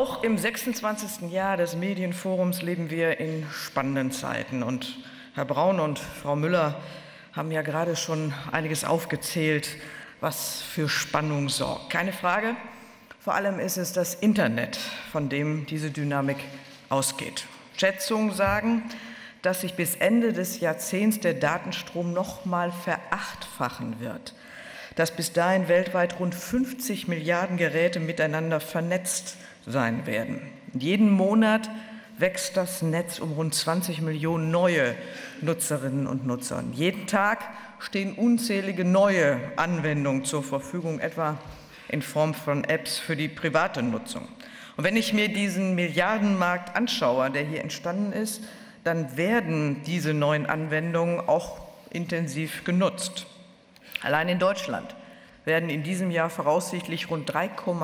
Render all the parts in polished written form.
Auch im 26. Jahr des Medienforums leben wir in spannenden Zeiten. Und Herr Braun und Frau Müller haben ja gerade schon einiges aufgezählt, was für Spannung sorgt. Keine Frage, vor allem ist es das Internet, von dem diese Dynamik ausgeht. Schätzungen sagen, dass sich bis Ende des Jahrzehnts der Datenstrom noch mal verachtfachen wird, dass bis dahin weltweit rund 50 Milliarden Geräte miteinander vernetzt sein werden. Jeden Monat wächst das Netz um rund 20 Millionen neue Nutzerinnen und Nutzer. Jeden Tag stehen unzählige neue Anwendungen zur Verfügung, etwa in Form von Apps für die private Nutzung. Und wenn ich mir diesen Milliardenmarkt anschaue, der hier entstanden ist, dann werden diese neuen Anwendungen auch intensiv genutzt. Allein in Deutschland werden in diesem Jahr voraussichtlich rund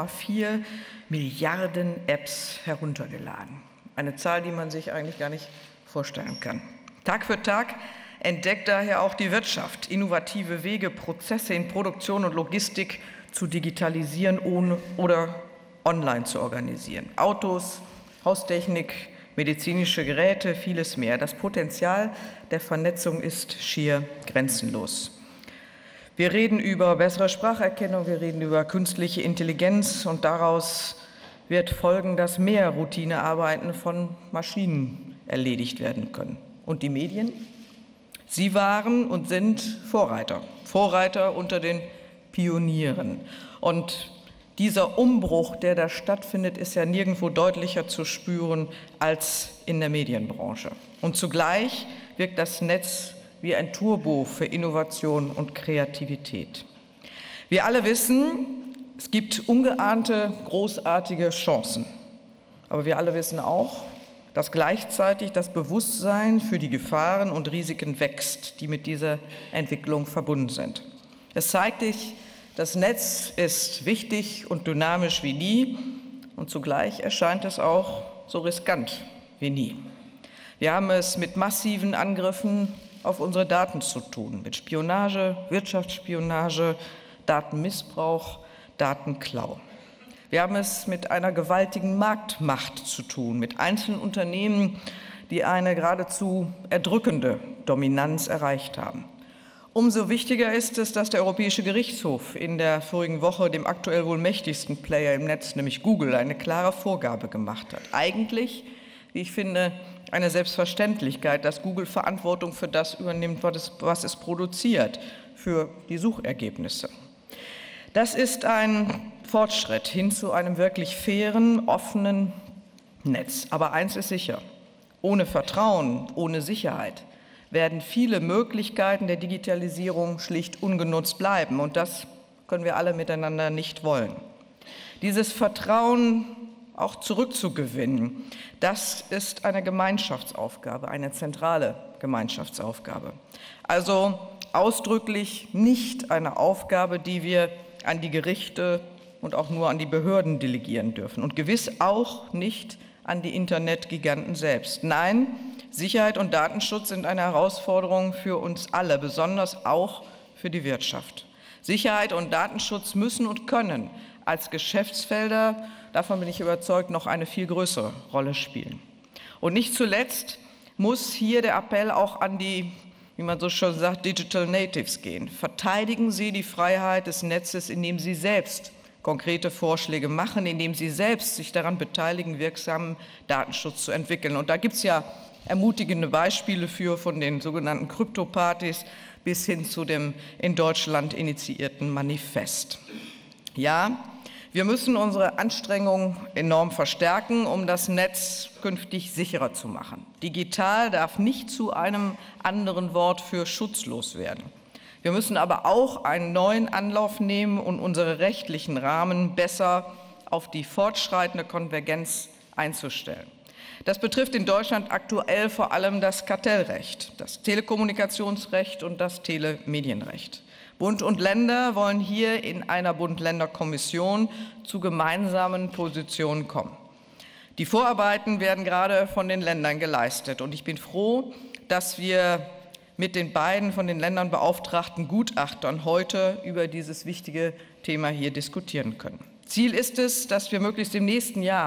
3,4 Milliarden Apps heruntergeladen. Eine Zahl, die man sich eigentlich gar nicht vorstellen kann. Tag für Tag entdeckt daher auch die Wirtschaft innovative Wege, Prozesse in Produktion und Logistik zu digitalisieren oder online zu organisieren. Autos, Haustechnik, medizinische Geräte, vieles mehr. Das Potenzial der Vernetzung ist schier grenzenlos. Wir reden über bessere Spracherkennung, wir reden über künstliche Intelligenz und daraus wird folgen, dass mehr Routinearbeiten von Maschinen erledigt werden können. Und die Medien? Sie waren und sind Vorreiter unter den Pionieren. Und dieser Umbruch, der da stattfindet, ist ja nirgendwo deutlicher zu spüren als in der Medienbranche. Und zugleich wirkt das Netz wie ein Turbo für Innovation und Kreativität. Wir alle wissen, es gibt ungeahnte, großartige Chancen. Aber wir alle wissen auch, dass gleichzeitig das Bewusstsein für die Gefahren und Risiken wächst, die mit dieser Entwicklung verbunden sind. Es zeigt sich, das Netz ist wichtig und dynamisch wie nie und zugleich erscheint es auch so riskant wie nie. Wir haben es mit massiven Angriffen auf unsere Daten zu tun, mit Spionage, Wirtschaftsspionage, Datenmissbrauch, Datenklau. Wir haben es mit einer gewaltigen Marktmacht zu tun, mit einzelnen Unternehmen, die eine geradezu erdrückende Dominanz erreicht haben. Umso wichtiger ist es, dass der Europäische Gerichtshof in der vorigen Woche dem aktuell wohl mächtigsten Player im Netz, nämlich Google, eine klare Vorgabe gemacht hat. Eigentlich, wie ich finde, eine Selbstverständlichkeit, dass Google Verantwortung für das übernimmt, was es produziert, für die Suchergebnisse. Das ist ein Fortschritt hin zu einem wirklich fairen, offenen Netz. Aber eins ist sicher: Ohne Vertrauen, ohne Sicherheit werden viele Möglichkeiten der Digitalisierung schlicht ungenutzt bleiben. Und das können wir alle miteinander nicht wollen. Dieses Vertrauen auch zurückzugewinnen, das ist eine Gemeinschaftsaufgabe, eine zentrale Gemeinschaftsaufgabe. Also ausdrücklich nicht eine Aufgabe, die wir an die Gerichte und auch nur an die Behörden delegieren dürfen und gewiss auch nicht an die Internetgiganten selbst. Nein, Sicherheit und Datenschutz sind eine Herausforderung für uns alle, besonders auch für die Wirtschaft. Sicherheit und Datenschutz müssen und können als Geschäftsfelder, davon bin ich überzeugt, noch eine viel größere Rolle spielen. Und nicht zuletzt muss hier der Appell auch an die, wie man so schön sagt, Digital Natives gehen. Verteidigen Sie die Freiheit des Netzes, indem Sie selbst konkrete Vorschläge machen, indem Sie selbst sich daran beteiligen, wirksamen Datenschutz zu entwickeln. Und da gibt es ja ermutigende Beispiele für, von den sogenannten Krypto-Partys bis hin zu dem in Deutschland initiierten Manifest. Ja, wir müssen unsere Anstrengungen enorm verstärken, um das Netz künftig sicherer zu machen. Digital darf nicht zu einem anderen Wort für schutzlos werden. Wir müssen aber auch einen neuen Anlauf nehmen und unsere rechtlichen Rahmen besser auf die fortschreitende Konvergenz einzustellen. Das betrifft in Deutschland aktuell vor allem das Kartellrecht, das Telekommunikationsrecht und das Telemedienrecht. Bund und Länder wollen hier in einer Bund-Länder-Kommission zu gemeinsamen Positionen kommen. Die Vorarbeiten werden gerade von den Ländern geleistet und ich bin froh, dass wir mit den beiden von den Ländern beauftragten Gutachtern heute über dieses wichtige Thema hier diskutieren können. Ziel ist es, dass wir möglichst im nächsten Jahr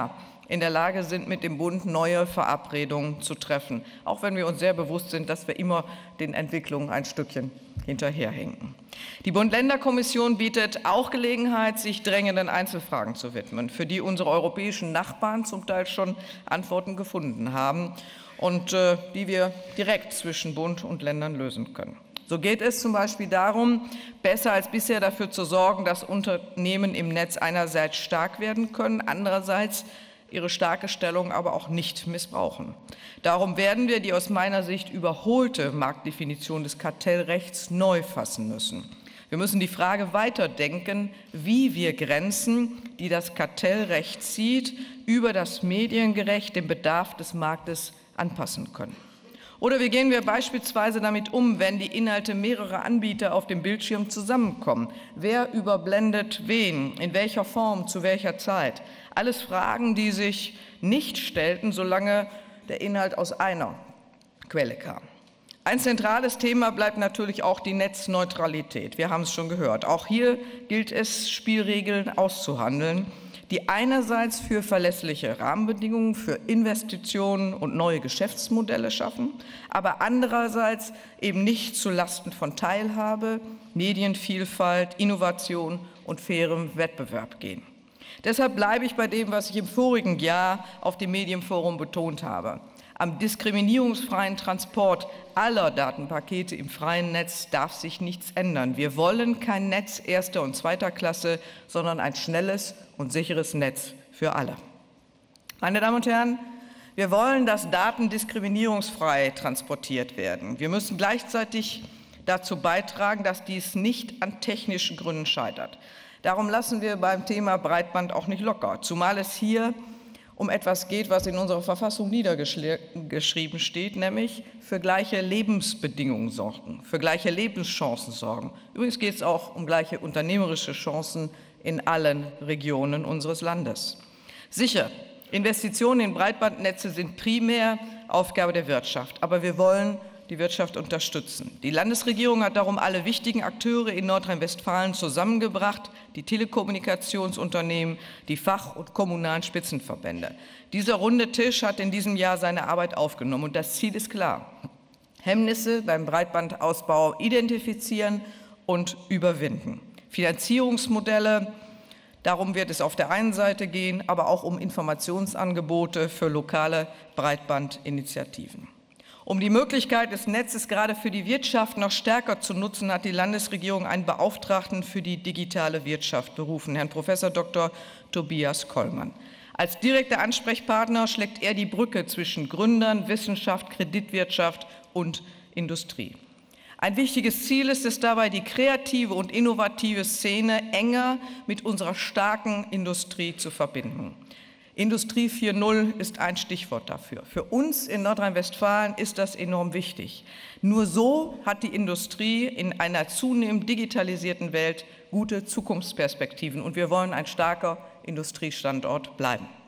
in der Lage sind, mit dem Bund neue Verabredungen zu treffen, auch wenn wir uns sehr bewusst sind, dass wir immer den Entwicklungen ein Stückchen hinterherhinken. Die Bund-Länder-Kommission bietet auch Gelegenheit, sich drängenden Einzelfragen zu widmen, für die unsere europäischen Nachbarn zum Teil schon Antworten gefunden haben und die wir direkt zwischen Bund und Ländern lösen können. So geht es zum Beispiel darum, besser als bisher dafür zu sorgen, dass Unternehmen im Netz einerseits stark werden können, andererseits ihre starke Stellung aber auch nicht missbrauchen. Darum werden wir die aus meiner Sicht überholte Marktdefinition des Kartellrechts neu fassen müssen. Wir müssen die Frage weiterdenken, wie wir Grenzen, die das Kartellrecht zieht, über das Mediengerecht dem Bedarf des Marktes anpassen können. Oder wie gehen wir beispielsweise damit um, wenn die Inhalte mehrerer Anbieter auf dem Bildschirm zusammenkommen? Wer überblendet wen, in welcher Form, zu welcher Zeit? Alles Fragen, die sich nicht stellten, solange der Inhalt aus einer Quelle kam. Ein zentrales Thema bleibt natürlich auch die Netzneutralität. Wir haben es schon gehört. Auch hier gilt es, Spielregeln auszuhandeln, die einerseits für verlässliche Rahmenbedingungen, für Investitionen und neue Geschäftsmodelle schaffen, aber andererseits eben nicht zulasten von Teilhabe, Medienvielfalt, Innovation und fairem Wettbewerb gehen. Deshalb bleibe ich bei dem, was ich im vorigen Jahr auf dem Medienforum betont habe. Am diskriminierungsfreien Transport aller Datenpakete im freien Netz darf sich nichts ändern. Wir wollen kein Netz erster und zweiter Klasse, sondern ein schnelles und sicheres Netz für alle. Meine Damen und Herren, wir wollen, dass Daten diskriminierungsfrei transportiert werden. Wir müssen gleichzeitig dazu beitragen, dass dies nicht an technischen Gründen scheitert. Darum lassen wir beim Thema Breitband auch nicht locker, zumal es hier um etwas geht, was in unserer Verfassung niedergeschrieben steht, nämlich für gleiche Lebensbedingungen sorgen, für gleiche Lebenschancen sorgen. Übrigens geht es auch um gleiche unternehmerische Chancen in allen Regionen unseres Landes. Sicher, Investitionen in Breitbandnetze sind primär Aufgabe der Wirtschaft, aber wir wollen die Wirtschaft unterstützen. Die Landesregierung hat darum alle wichtigen Akteure in Nordrhein-Westfalen zusammengebracht, die Telekommunikationsunternehmen, die Fach- und kommunalen Spitzenverbände. Dieser runde Tisch hat in diesem Jahr seine Arbeit aufgenommen und das Ziel ist klar: Hemmnisse beim Breitbandausbau identifizieren und überwinden. Finanzierungsmodelle, darum wird es auf der einen Seite gehen, aber auch um Informationsangebote für lokale Breitbandinitiativen. Um die Möglichkeit des Netzes gerade für die Wirtschaft noch stärker zu nutzen, hat die Landesregierung einen Beauftragten für die digitale Wirtschaft berufen, Herrn Prof. Dr. Tobias Kollmann. Als direkter Ansprechpartner schlägt er die Brücke zwischen Gründern, Wissenschaft, Kreditwirtschaft und Industrie. Ein wichtiges Ziel ist es dabei, die kreative und innovative Szene enger mit unserer starken Industrie zu verbinden. Industrie 4.0 ist ein Stichwort dafür. Für uns in Nordrhein-Westfalen ist das enorm wichtig. Nur so hat die Industrie in einer zunehmend digitalisierten Welt gute Zukunftsperspektiven. Und wir wollen ein starker Industriestandort bleiben.